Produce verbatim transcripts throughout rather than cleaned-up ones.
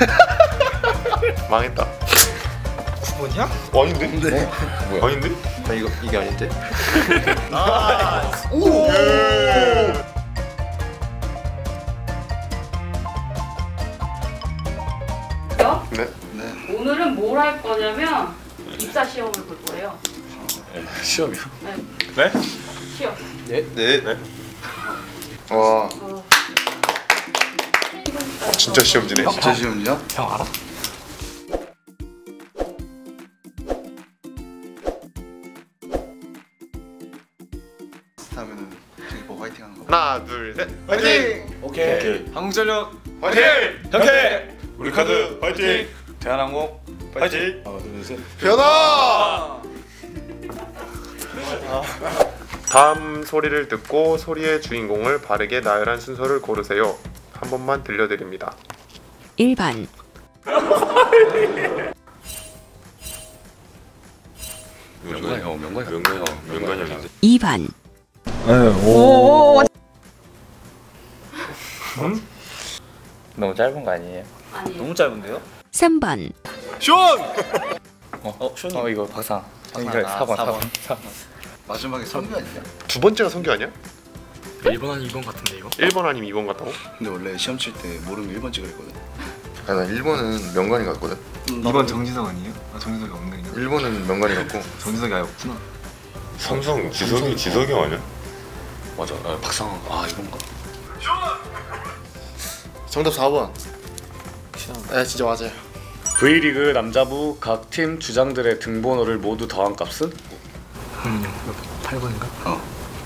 망했다. 구 번이야? 어, 아닌데? 네. 뭐야? 아닌데? 나 이거 이게 아닌데? 아. 오. 네. 네. 오늘은 뭘 할 거냐면 입사 시험을 볼 거예요. 시험이요? 네. 네? 시험. 네. 네. 네. 와. 어. 어, 진짜 시험지네. 진짜 시험이야? 형 알아? 다음에는 저기 뭐 화이팅 하는 거. 하나, 둘, 셋. 화이팅! 오케이. 오케이. 한국전력 화이팅! 현태. 우리 카드 화이팅! 대한항공 파이팅. 하나 둘 셋. 변화! 다음 소리를 듣고 소리의 주인공을 바르게 나열한 순서를 고르세요. 한 번만 들려드립니다. 일 번 명관이 형 명관이 명관이 명관이 형인데. 이 번 너무 짧은 거 아니에요? 아니. 너무 짧은데요? 삼 번 어, 어, 어 이거 박상. 박상. 이거 아, 사 번, 사 사 번. 번. 사 번. 마지막에 성규 아니냐? 두 번째가 성규 아니야? 일 번 아니 이 번 같은데 이거? 일 번 아니면 이 번 같다고? 근데 원래 시험 칠 때 모르면 일 번 찍으랬거든. 아, 나 일 번은 명관이 같거든. 이 번 정지석 아니에요? 아 정지석이 없네 그냥. 일 번은 명관이 같고. 정지석이 아예 없구나. 삼성 지석이 지석이 형 아니야? 맞아. 아, 박상. 아 이건가? 정답 사 번. 네, 진짜 맞아요. V리그 남자부 각 팀 주장들의 등번호를 모두 더한 값은? 형님 팔 번인가? 어.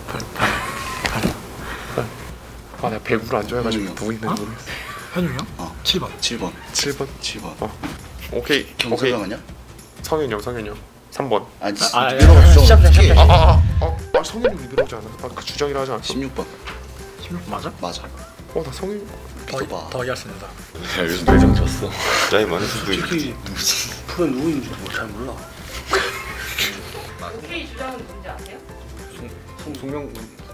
아, 내가 배구를 안 좋아해가지고 현웅이 누구 있는지 모르겠어. 현웅이 형? 어. 칠 번. 칠 번. 칠 번? 칠 번. 어. 오케이. 오케이. 경서형 아니야? 성현이 형, 성현이 형. 삼 번. 아니, 아, 리베로가 시작, 시작, 시작. 아, 아, 아, 아, 아 성현이 리베로지 않아? 아, 그 주장이라 하지 않았어? 십육 번. 십육 맞아? 맞아. 어, 나 성현이. 믿어봐. 더 이해했습니다. 야 요즘 내정 졌어. 나이 많은 수도 있지. 솔직히 프로 누구인지 잘 몰라. 오케이 주장은 누군지 아세요? 송명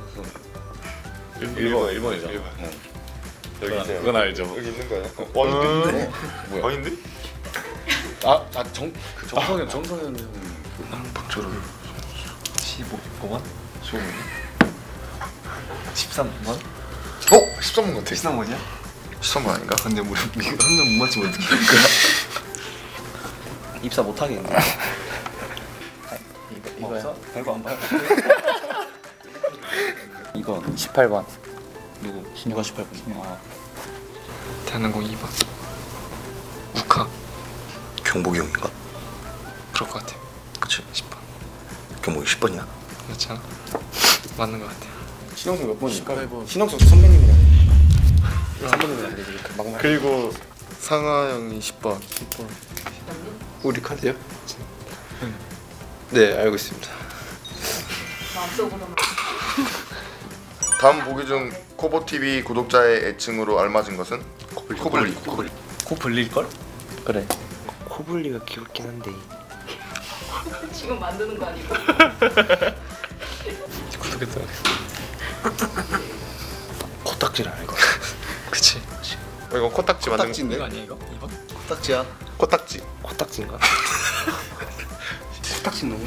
일 일 번, 일 번이죠. 일 번. 어. 여기 있어요. 그건 알죠. 여기 있는 거야? 어, 아닌데? 뭐야? 아닌데? 아, 아정그 정성현 정성현 박철호 십오 번? 십오 번? 십삼 번? 어? 십삼 번 같아. 십삼 번이야? 십삼 번 아닌가? 근데 우리 한명 못 맞추면 어떡해? 입사 못 하겠네. 이거 이거야? 별거 안 봐요. 이거 십팔 번. 누구? 누가 십팔 번? 아. 대한항공 이 번. 우카 경복이 형인가? 그럴 것 같아. 그치. 십 번. 경복이 십 번이야? 그렇지 않아? 맞는 것 같아. 신영석 몇 번이야? 십팔 번. 신영석 선배님이랑 삼 번이면 안 되지. 그 막말. 그리고 상하 형이 십 번. 십 번. 우리 카드요? 네, 알고 있습니다. 마음속으로만. 다음 보기 중 코보티비 구독자의 애칭으로 알맞은 것은? 코블리. 코블리. 코블리. 코 불릴 걸? 그래. 코블리가 귀엽긴 한데. 지금 만드는 거 아니고. 구독했다. 코딱지를 알고. 그치. 어, 이거 코딱지 만든 코딱지인데? 이거 아니야 이거? 이 번? 코딱지야. 코딱지. 코딱지인가? 코딱지 너무.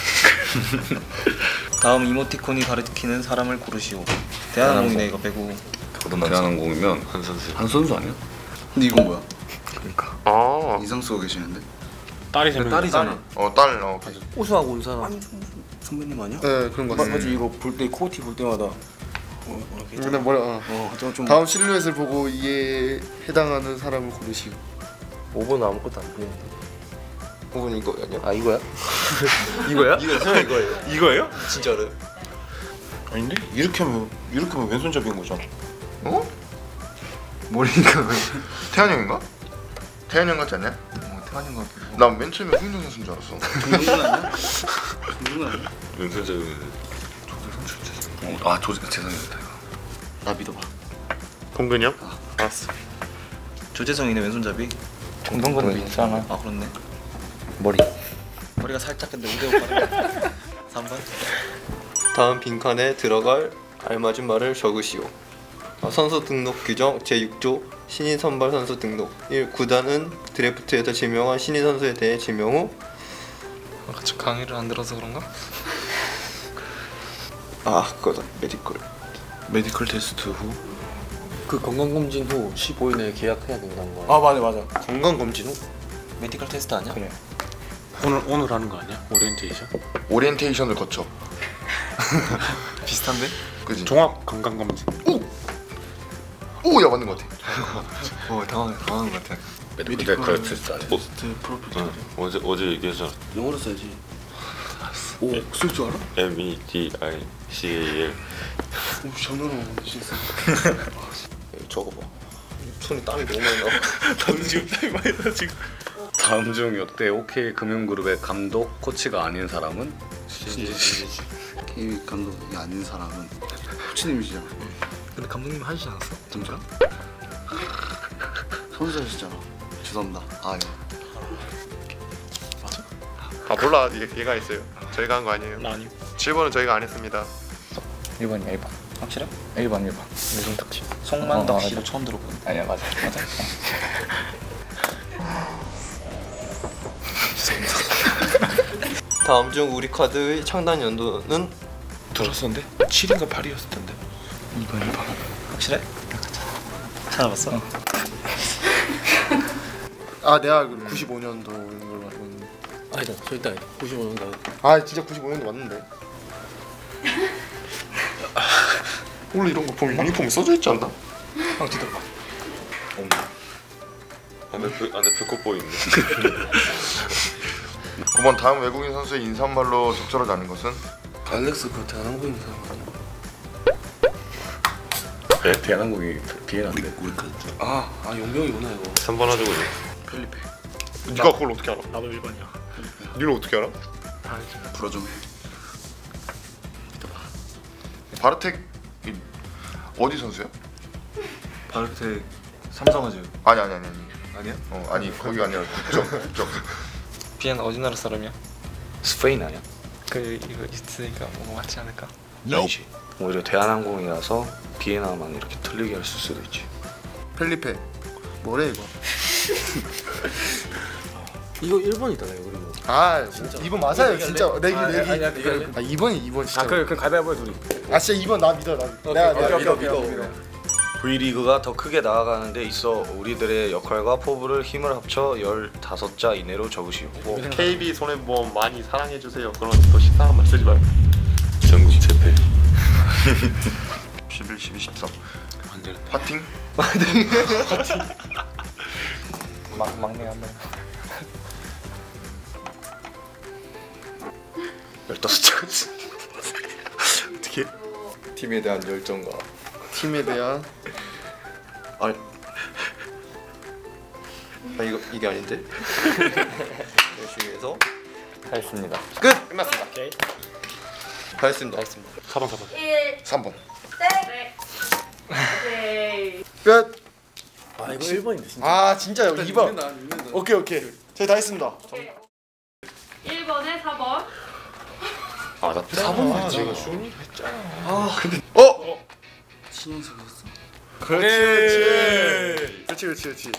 다음 이모티콘이 가리키는 사람을 고르시오. 대한항공이네 이거 빼고. 대한항공이면 한 선수. 한 선수 아니야? 근데 이건 뭐야? 그러니까. 아, 인상 쓰고 계시는데? 딸이 세 명. 딸이잖아. 어, 딸. 어, 오케이. 우수하고 온 사람. 선배님 아니야? 네, 그런 거 맞, 같아. 맞아 이거 볼 때 코티 볼 때마다. 어, 이렇게 근데 뭐야? 어. 어, 좀, 좀 다음 실루엣을 보고 이에 해당하는 사람을 고르시오. 오 번은 아무것도 안 보이는데. 오 번 이거 아니야? 아 이거야? 이거야? 이거 설마 이거예요? 이거예요? 진짜로? 아닌데? 이렇게 하면 이렇게 하면 왼손잡이인 거잖아. 어? 머리가 왜? 태환 형인가? 태환 형 같지 않냐? 어 태환이 것 같기도. 난 맨 처음에 홍정 선수인 줄 알았어. 정준 아니야? 정준 아니야? 왼손잡이면 아, 조지 죄송합니다. 나 믿어봐. 동근이 형? 알았어. 조재성이네 왼손잡이. 정동건도 있잖아. 아 그렇네. 머리. 머리가 살짝 근데 우대 오빠. 삼 번. 다음 빈칸에 들어갈 알맞은 말을 적으시오. 어, 선수 등록 규정 제육 조 신인 선발 선수 등록. 일. 구단은 드래프트에서 지명한 신인 선수에 대해 지명 후 같이 강의를 안 들어서 그런가? 아, 그거다. 메디컬. 메디컬 테스트 후. 그 건강검진 후 십오 일 내에 계약해야 된다는 거야. 아 맞아 맞아. 건강검진 후? 메디컬 테스트 아니야? 그래. 오늘 오늘 하는 거 아니야? 오리엔테이션? 오리엔테이션을 거쳐. 비슷한데? 그지? 종합 건강 검진. 오, 야 맞는 것 같아. 어 당황 당황한 것 같아. 메디컬 테스트 아니야? 응. 어제 어제 얘기했잖아. 영어로 써야지. 오, 쓸 줄 알아? M E D I C A L. 오, 전화로 진짜. 저거 봐. 손에 땀이 너무 많이 나. 나도 지금 땀이 많이 나 지금. 다음 중 역대 OK 금융그룹의 감독 코치가 아닌 사람은? 케이비 감독이 아닌 사람은 코치님이시잖아. 근데 감독님 하시지 않았어? 진짜? 선수하시잖아. 죄송합니다. 아유. 아 몰라, 얘, 얘가 있어요. 저희가 한 거 아니에요. 나 아니요. 칠 번은 저희가 안 했습니다. 일 번이야 일 번. 확실해? 일 번 일 번. 유승탁 씨. 송만덕 씨도 처음 들어보네. 아니야 맞아 맞아. 다음 중 우리 카드의 창단 연도는 들었었는데 칠인가 팔이었을 텐데. 이 번 일 번. 확실해? 찾아봤어? 아 내가 알기로 구십오 년도인 걸로 알고 있는데. 아니다, 절대 아니다. 구십오 년도. 아 진짜 구십오 년도 맞는데. 원래 이런 거 보면 유니폼에 써져 있지 않나? 형 뒤돌아봐. 안에 배 안에 배꼽 있네. 구 번 다음 외국인 선수의 인사말로 적절하지 않은 것은? 알렉스 그 대한항공인 사람 아니야? 네, 대한항공이 비행한데. 우리 카드. 아, 아 용병이구나 이거. 삼 번 하자고. 펠리페. 네가 그걸 어떻게 알아? 나도 일 번이야. 니는 어떻게 알아? 불어 좀 해. 바르텍 이, 어디 선수야? 바르텍 삼성화재. 아니 아니 아니 아니. 아니야? 어 아니 거기가 아니라 국적 국적. 비엔 어디 나라 사람이야? 스페인 아니야? 그 이거 있으니까 뭐 맞지 않을까? 아니지. 오히려 대한항공이라서 비엔나만 이렇게 틀리게 했을 수도 있지. 펠리페. 뭐래 이거? 이거 일 번이다 이거 그리고. 아 진짜 이 번 맞아요 진짜. 내기 아, 내기. 아니야, 내기 아 이 번이 이 번 진짜. 아, 그래 그럼 가위바위보 해 둘이. 아 진짜 이 번 나 믿어 나. 내가 내가 믿어 믿어 믿어. V리그가 더 크게 나아가는 데 있어 우리들의 역할과 포부를 힘을 합쳐 열다섯 자 이내로 적으시오. 뭐 케이비 손해보험 많이 사랑해 주세요. 그런 또 식상한 말 쓰지 말고. 전국 재패. 십일, 십이, 십삼. 완전 파팅? 막 막내 한 번. 열다섯 자까지. 어떻게? 팀에 대한 열정과 팀에 대한. 아, 아 이거 이게 아닌데? 열심히 해서 했습니다. 끝! 끝났습니다. 오케이. 다 했습니다. 사 번 사 번. 일. 삼 번. 네. 오케이. 끝. 아 이거 일 번인데 진짜. 아 진짜요 이 번. 믿는다, 믿는다. 오케이 오케이. 저희 다 했습니다. 일 번에 사 번. 아, 나 사 번 맞지? 내가 쉬운 했잖아. 어? 신인석이었어. 그렇지 그렇지. 그렇지 그렇지 그렇지.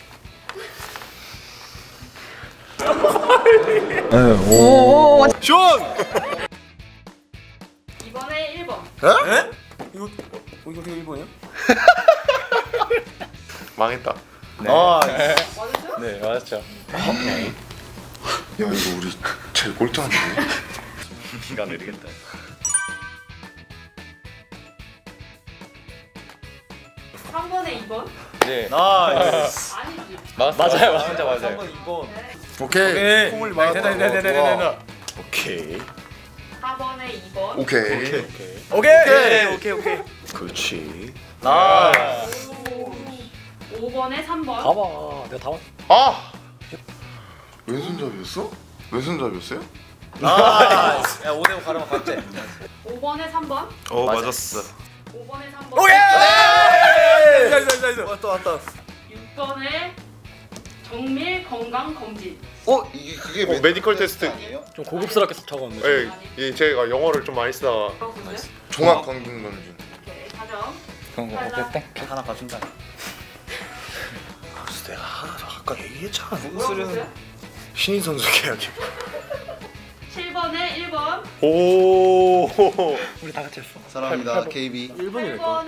이번에 일 번. 에? 이거 어, 이거 일 번이야? 망했다. 아 맞았죠? 네 맞았죠. 야 이거 우리 제일 꼴등한데. 비가 내리겠다. 삼 번에 이 번. 네. 나이스. 아니지. 맞아요 맞아요. 진짜 맞아요. 삼 번, 이 번. 네. 오케이. 콩을 맞았다. 네네네네네네. 오케이. 사 번에 이 번. 오케이. 오케이. 오케이. 오케이 오케이. 그렇지. 나이스. 오 번에 삼 번. 봐봐. 내가 다 봤. 아 왼손잡이였어? 왼손잡이였어요? 나이스. 야 오 대 오 가려면 갔지. 오 번에 삼 번. 어 맞았어. 오 번에 삼 번. 오케이. 나이스 나이스 나이스. 왔다 왔다. 육 번에 정밀 건강 검진. 어 이게 그게 어, 메디컬 테스트. 아니에요? 좀 고급스럽게 적었네. 예, 예, 제가 영어를 좀 많이 쓰다가 적어보세요. 종합 건강 검진. 오케이. 사 점. 그런 거 어땠대? 하나 봐준다. 그래서 내가 하나 아까 얘기했잖아. 뭐라고 했어요? 신인 선수 계약이. 칠 번에 일 번. 오. 우리 다 같이 했어. 사랑합니다 케이비. 일 번에 이 번.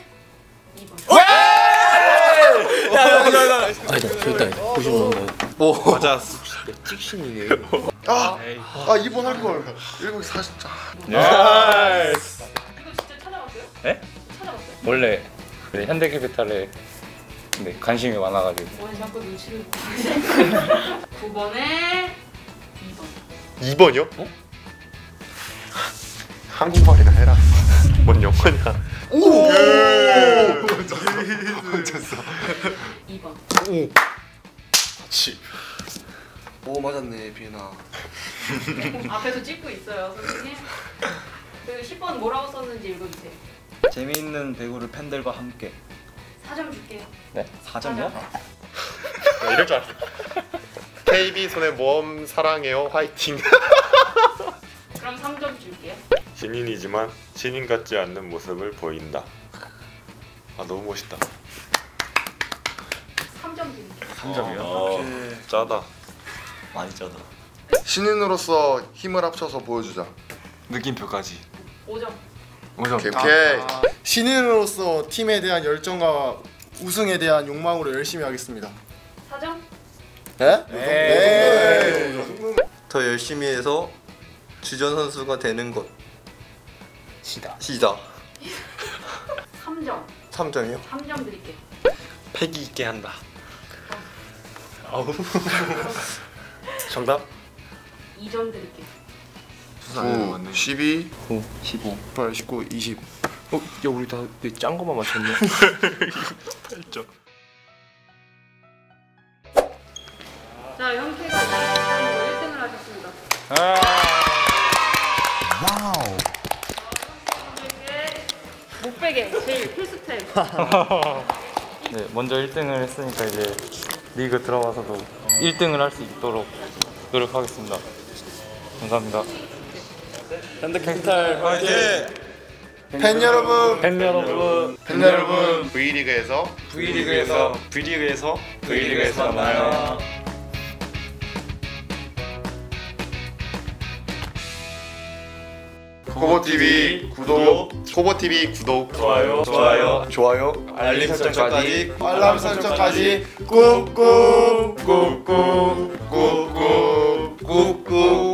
아니다 저기다 구십오 번. 오 맞아. 찍신이네. 아! 아 이 번 할걸. 일곱 시 사십 자. 나이스. 이거 진짜 찾아봤어요? 네? 찾아봤어요? 원래 그 현대캐피탈에 네, 관심이 많아가지고. 원래 자꾸 눈치를 구 번에 이 번. 이 번이요? 어? 한국말이나 해라. 뭔 영어냐? 오! 이 번. 오. 그렇지. 오 맞았네 비나. 앞에서 찍고 있어요, 선생님. 그리고 십 번 뭐라고 썼는지 읽어주세요. 재미있는 배구를 팬들과 함께. 사 점 줄게요. 네? 사 점이요? 나 이럴 줄 알았어. 케이비 손해보험 사랑해요 화이팅. 그럼 삼 점 줄게요. 신인이지만 신인 같지 않는 모습을 보인다. 아 너무 멋있다. 삼 점 드릴게요. 삼 점이요? 어, 짜다. 많이 짜다. 신인으로서 힘을 합쳐서 보여주자. 느낌표까지. 오 점. 오 점. 오케이 오케이. 신인으로서 팀에 대한 열정과 우승에 대한 욕망으로 열심히 하겠습니다. 사 점. 네? 에이. 더 열심히 해서 주전 선수가 되는 것. 시다. 시다. 삼 점. 삼 점이요? 삼 점 드릴게요. 패기 있게 한다. 아우. 정답? 이 점 드릴게요. 구, 십이, 구, 십오. 팔, 십구, 이십. 어? 야 우리 다 짠 거만 맞췄네. 팔 점. 자, 형태가 일 등을 하셨습니다. 와우. 목베개 제일 필수템. 네, 먼저 일 등을 했으니까 이제 리그 들어가서도 일 등을 할 수 있도록 노력하겠습니다. 감사합니다. 현대캐피탈 화이팅! 팬 여러분! 팬 여러분, 팬 여러분! V리그에서 V리그에서 V리그에서 V리그에서 만나요. 코보티비 구독. 코보티비 구독 좋아요. 좋아요 좋아요. 알림 설정까지. 알람 설정까지 꾹꾹 꾹꾹 꾹꾹 꾹꾹.